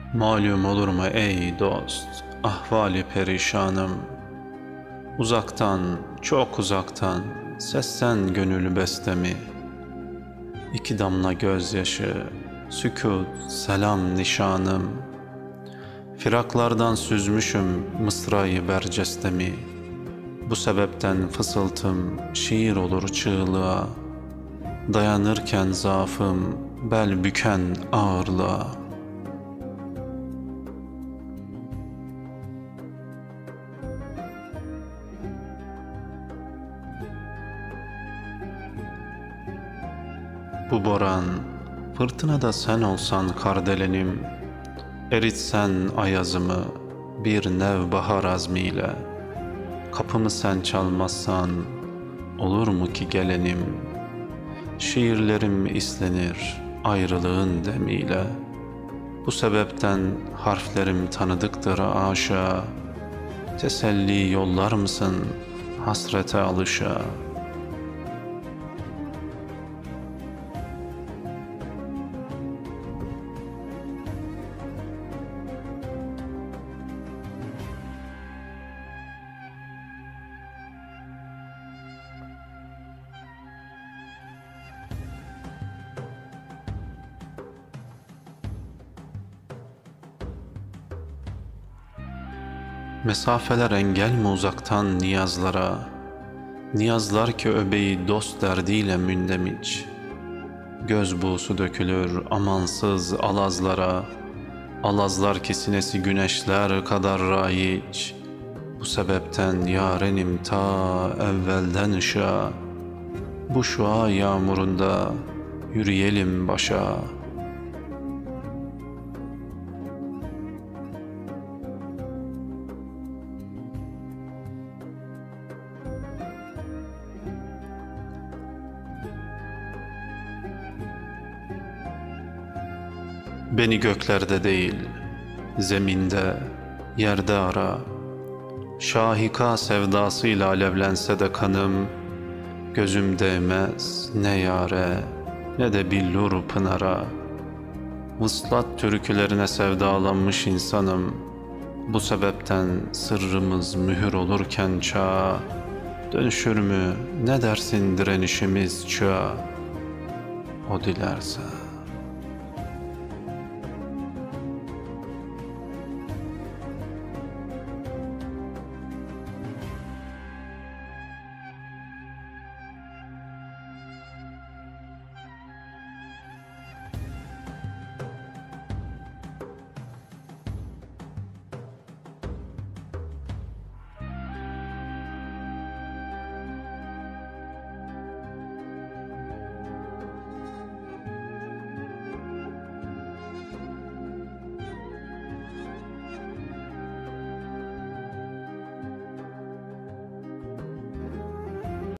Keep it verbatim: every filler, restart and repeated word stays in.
Malum olur mu ey dost, ahvali perişanım. Uzaktan, çok uzaktan, sesten gönül bestemi. İki damla gözyaşı, sükût, selam nişanım. Firaklardan süzmüşüm mısrayı bercestemi. Bu sebepten fısıltım şiir olur çığlığa. Dayanırken zaafım, bel büken ağırlığa. Bu boran, fırtınada sen olsan kardelenim, eritsen ayazımı bir nevbahar azmiyle. Kapımı sen çalmazsan olur mu ki gelenim? Şiirlerim islenir ayrılığın demiyle. Bu sebepten harflerim tanıdıktır aşağı. Teselli yollar mısın hasrete alışa? Mesafeler engel mi uzaktan niyazlara? Niyazlar ki öbeği dost derdiyle mündemiç. Göz buğusu dökülür amansız alazlara. Alazlar ki sinesi güneşler kadar raiç. Bu sebepten yarenim ta evvelden ışığa. Bu şua yağmurunda yürüyelim başa. Beni göklerde değil, zeminde, yerde ara. Şahika sevdasıyla alevlense de kanım, gözüm değmez ne yâre ne de billur pınara. Vuslat türkülerine sevdalanmış insanım. Bu sebepten sırrımız mühür olurken çağa, dönüşür mü ne dersin direnişimiz çağa? O dilerse.